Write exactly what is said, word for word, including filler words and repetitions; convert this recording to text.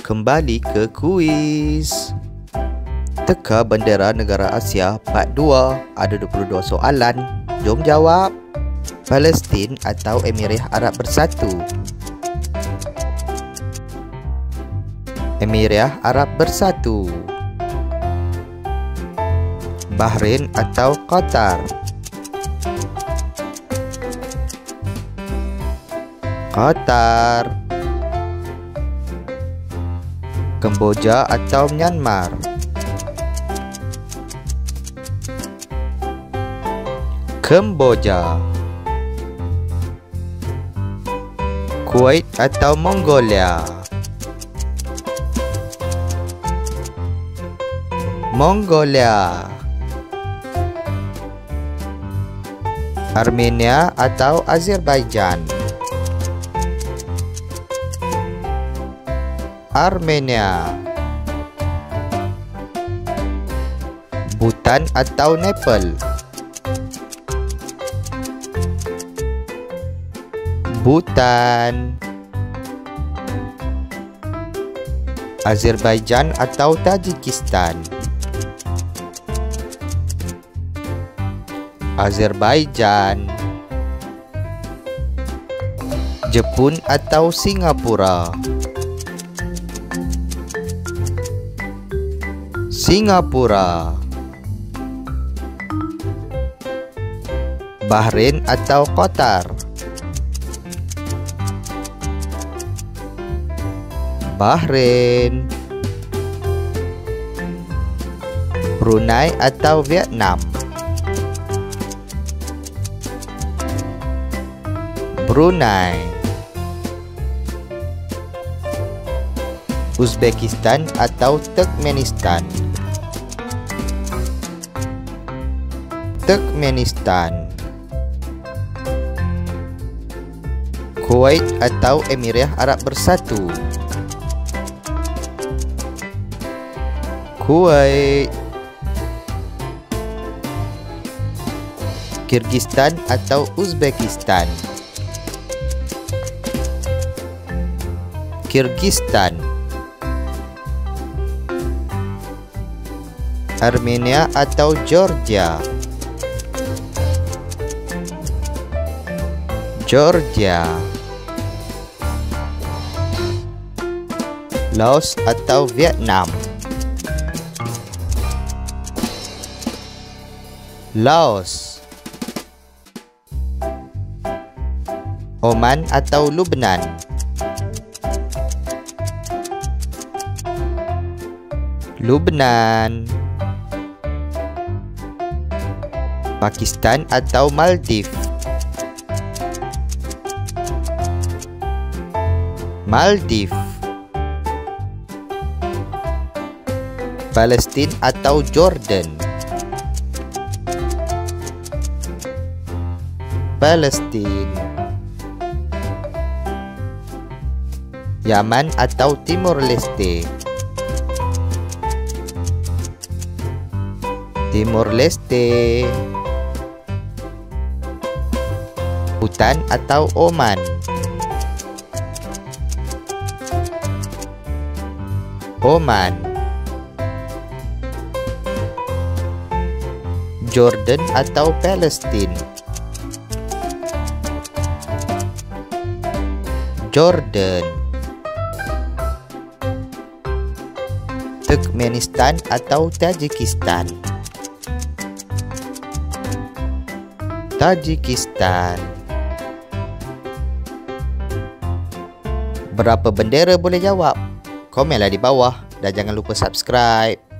Kembali ke kuis. Teka bendera negara Asia part dua. Ada dua puluh dua soalan. Jom jawab. Palestin atau Emirat Arab Bersatu? Emirat Arab Bersatu. Bahrain atau Qatar? Qatar. Kamboja atau Myanmar? Kamboja. Kuwait atau Mongolia? Mongolia. Armenia atau Azerbaijan? Armenia. Bhutan atau Nepal? Bhutan. Azerbaijan atau Tajikistan? Azerbaijan. Jepun atau Singapura? Singapura. Bahrain atau Qatar? Bahrain. Brunei atau Vietnam? Brunei. Uzbekistan atau Turkmenistan? Turkmenistan. Kuwait atau Emirat Arab Bersatu? Kuwait. Kyrgyzstan atau Uzbekistan? Kyrgyzstan. Armenia atau Georgia? Georgia. Laos atau Vietnam? Laos. Oman atau Lebanon? Lebanon. Pakistan atau Maldives? Maldives. Palestin atau Jordan? Palestin. Yaman atau Timor Leste? Timor Leste. Bhutan atau Oman? Oman. Jordan atau Palestin? Jordan. Turkmenistan atau Tajikistan? Tajikistan. Berapa bendera boleh jawab? Komenlah di bawah dan jangan lupa subscribe.